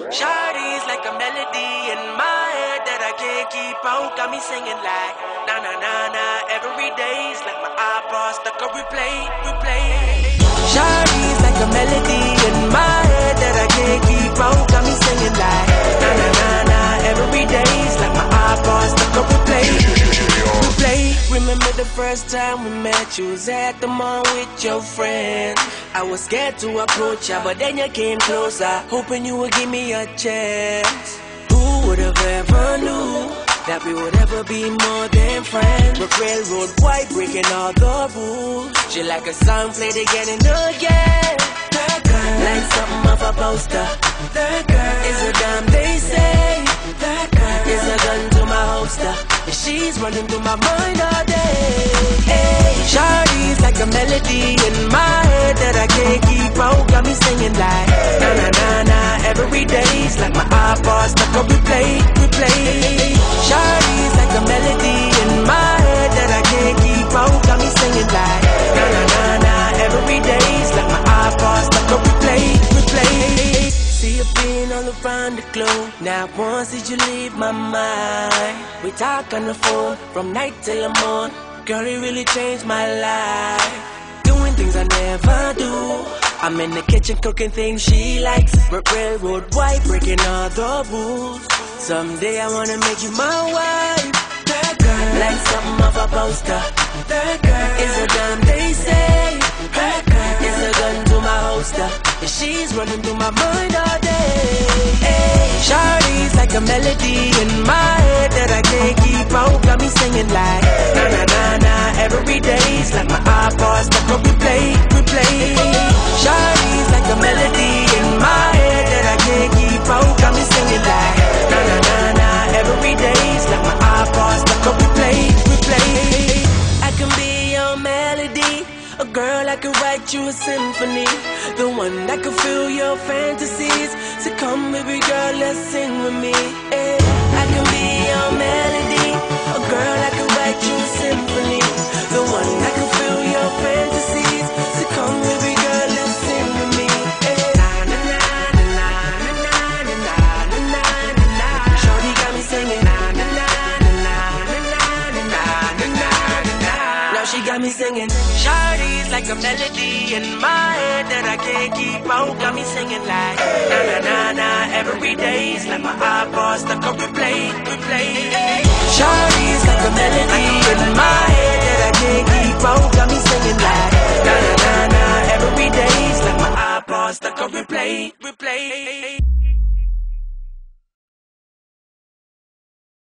Shawty's like a melody in my head that I can't keep out. Got me singing like na na na na. Every day's like my iPod stuck on replay, replay. Shawty's like a melody in my head that I can't keep out. Got me singing like na na na na. Every day's like my iPod stuck on replay, replay. Remember the first time we met? You was at the mall with your friend. I was scared to approach ya, but then you came closer, hoping you would give me a chance. Who would have ever knew that we would ever be more than friends? But railroad white, breaking all the rules. She like a song played again and again. That girl, like something off a poster. That girl is a dime, they say. That girl is a gun to my holster, and she's running through my mind all day. Hey, Shawty's like a melody in my head that I can't keep out. Got me singing like na na na na. Every day's like my iPod stuck on replay, replay. Shawty's like a melody in my head that I can't keep out. Got me singing like na na na na. Every day's like my iPod stuck on replay, replay. See you being all around the globe. Now once did you leave my mind? We talk on the phone from night till the morning. Girl, it really changed my life. Doing things I never do. I'm in the kitchen cooking things she likes. Railroad white, breaking all the rules. Someday I wanna make you my wife. That girl, like something off a poster. That girl is a dime, they say. That girl is a gun to my holster, and she's running through my mind all day. Hey, Shawty's like a melody in my head that I can't keep out. Got me singing like na na na na. Every day's like my iPod stuck on replay, replay. Shawty's like a melody in my head that I can't keep out. Got me singing like na na na na. Every day's like my iPod stuck on replay, replay. I can be your melody, a girl that could write you a symphony, the one that could fill your fantasies. So come baby girl, let's sing with me. Hey, I can be your melody, a girl that could write you a symphony, the one that could fill your fantasies. So come baby girl, let's sing with me. Hey, na na na na na na na na na na. Shawty got me singing na na na na na na na na na. Now she got me singing. Shawty's like a melody in my head that I can't keep out. Got me singing like na na na na. Every day's like my iPod stuck on replay, replay. Shawty's like a melody in my head that I can't keep out. Got me singing like na na na na. Every day's like my iPod stuck on replay, replay.